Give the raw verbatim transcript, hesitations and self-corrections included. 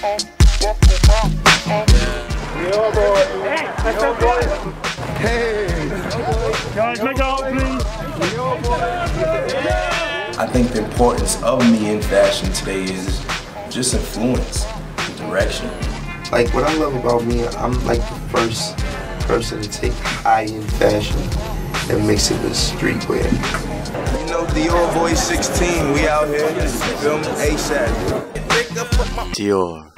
Dior boy. Dior boy. Hey. Guys, make out, please. Dior boy. I think the importance of me in fashion today is just influence, direction. Like, what I love about me, I'm like the first person to take high-end fashion and mix it with streetwear. You know, Dior Boy sixteen, we out here, film ASAP. Dior.